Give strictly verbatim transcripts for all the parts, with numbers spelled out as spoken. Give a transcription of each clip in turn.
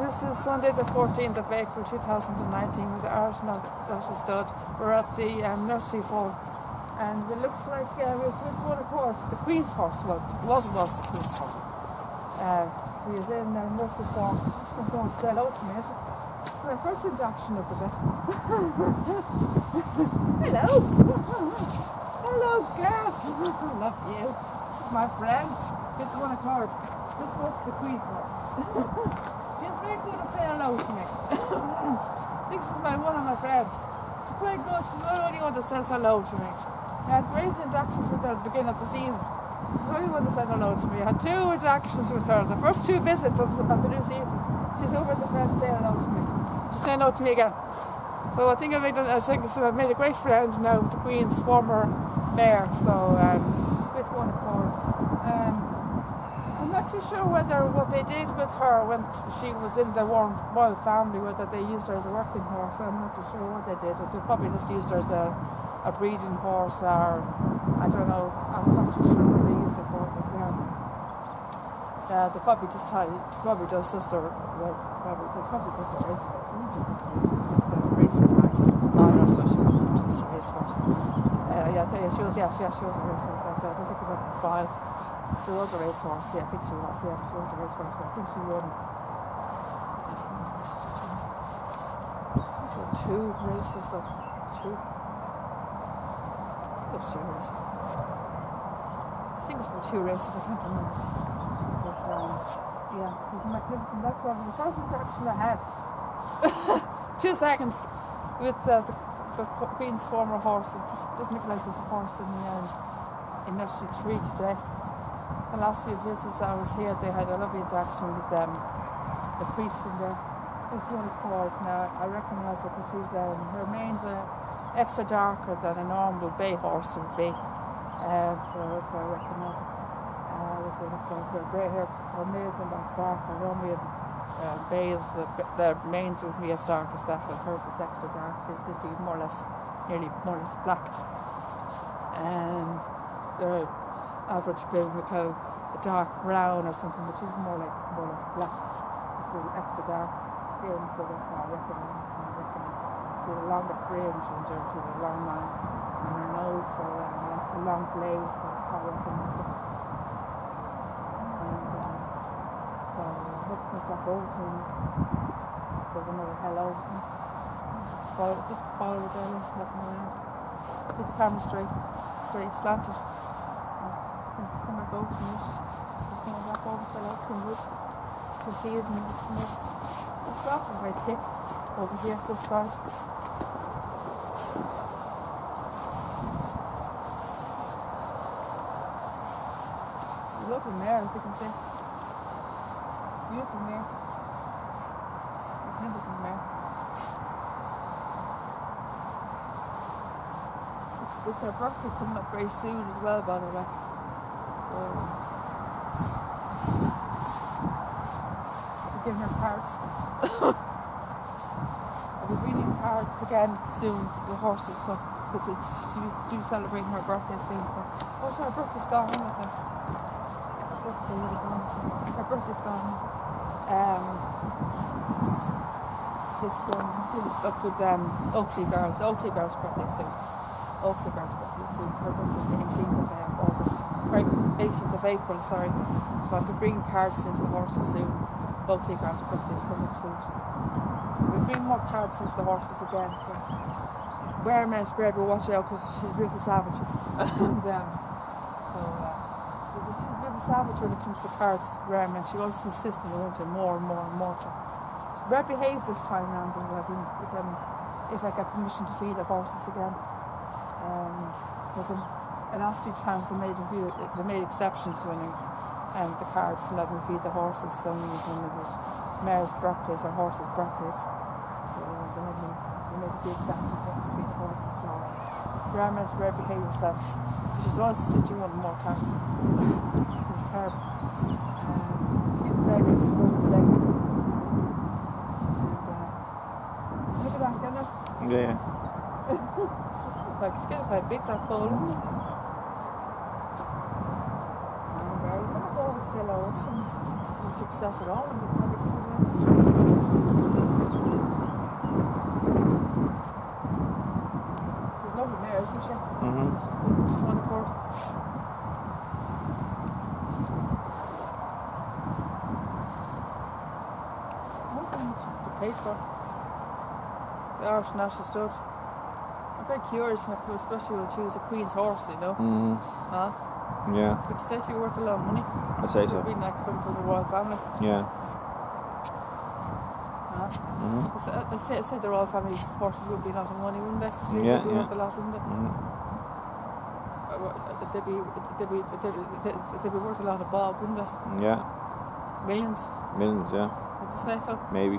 This is Sunday the fourteenth of April two thousand nineteen with the Irish National Stud. We're at the um, nursery for, and it looks like uh, we're with one of course, the Queen's horse. Well, it was, was the Queen's horse. Uh, he is in uh, nursery form. I'm just going to go and say hello to me. It's my first introduction of the day. Hello. Hello, girl. I love you. This is my friend. Get the one accord. This was the Queen's horse. She's very good at saying hello to me. I think she's my one of my friends. She's quite good. She's the only one that says hello to me. I had great introductions with her at the beginning of the season. She's the only one that said hello to me. I had two introductions with her. The first two visits of the, of the new season. She's over at the friend saying hello to me. She's saying hello to me again. So I think I made, I think, so I made a great friend now with the Queen's former mayor. So um, with one accord. Um, I'm not too sure whether what they did with her when she was in the Warren royal family, whether they used her as a working horse. I'm not too sure what they did. But they probably just used her as a, a breeding horse, or I don't know. I'm not too sure what they used her for. But yeah, uh, they probably just had, probably just just a race. Probably they probably just a race horse. It's a racing tag on her, so she was just a race horse. Uh, yeah, I tell you, she was. Yes, yes, she was a race horse. Like that. I think about a file. She was a racehorse, yeah, I think she was, yeah, she was a racehorse, I think she won. She won two races, though, two. Oh, two races. I think it's been two races, I can't remember. But, um, yeah, she's magnificent. That's probably the first introduction I had. Two seconds with uh, the, the Queen's former horse. It doesn't look like there's a horse in, um, in nursery three today. The last few visits I was here, they had a lovely interaction with um, the priest in there. It's one called now. I recognise her because she's um, her mane's uh, extra darker than a normal bay horse would be. Uh, so, so I recognise her. Uh, with her, her grey hair, her mane's in that dark. Her normally uh, bays, the, the mane's would be as dark as that, but hers is extra dark. It's literally more or less, nearly more or less black. And the average bill would have a dark brown or something, but she's more like more or less black. It's really extra dark skin, so that's how I reckon I reckon she had a longer fringe and she had a long line on her nose, so uh, a long blaze, so that's how I reckon it. And um, so looking at that over to me, there's another hello. Follow, just follow the belly, looking around. Keep the camera straight, straight slanted. It's going to go to me. It's going to back over to the left wood. The season is coming. The grass is very thick over here, this side. Lovely mare, as you can see. Beautiful mare. Magnificent mare. It's, it's her birthday coming up very soon as well, by the way. Um, giving her cards. I'll be reading cards again soon to the horses, so because it's she, she's celebrating her birthday soon. So, oh, sure, her birthday's gone, isn't it? Her birthday really gone. Her birthday's gone. Um, this um, doing stuff with um, Oakley Girls. The Oakley Girls' birthday soon. Oakley Girls' birthday soon. Her birthday's the eighteenth of August. Right, eighteenth of April, sorry. So I'll be bringing cards since the horses soon. Oakley Girls' birthday's coming up soon. We'll bring more cards since the horses again. So wear man's bread, but watch out because she's really savage. and um, so uh, she's a bit of a savage when it comes to cards. Wear man, she always insists on wanting more and more and more. So she's well behaved this time round. And I've been with them if I get permission to feed the horses again. Um, with them. The last few times they made, a few, they made exceptions when they, um, the cards and let me feed the horses. Some when it was mares' birthdays or horses' birthdays. So uh, they, made me, they made a few exceptions when to feed the horses. So grandma's rare behave herself. She's always sitting wanting more cards. She's her. Um, in the leg, it's going to the leg. And uh, look at that, get it? Yeah. If I could get it, if I beat that pole, isn't it? Hello. Success at all in the public studio. paid for. They are national stud. I'm very curious, especially when she was a Queen's horse, you know. Mm. Huh? Yeah. But you say she worth a lot of money. I say so. Being like come from the royal family. Yeah. Huh? Mm-hmm. I said, I said, I said the royal family horses would be a lot of money, wouldn't they? They Yeah, would be yeah. worth a lot, wouldn't they? Mm-hmm. They'd be, they'd be, they'd be, they'd be worth a lot of bob, wouldn't they? Yeah. Millions. Millions, yeah. Would you say so? Maybe.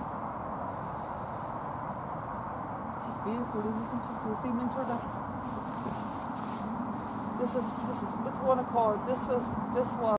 Beautiful, isn't it? You see Minter there? This is, this is with one accord. This is, this was